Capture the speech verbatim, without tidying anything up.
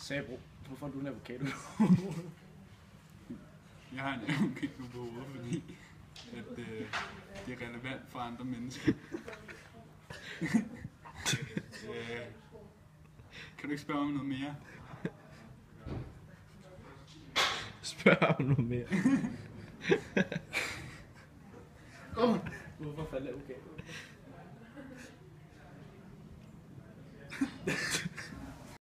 Sabro, hvorfor har du en avocado? Jeg har en avocado på hovedet, fordi at, øh, det er relevant for andre mennesker. øh, kan du ikke spørge om noget mere? Spørg om noget mere. Oh, hvorfor faldt avocado?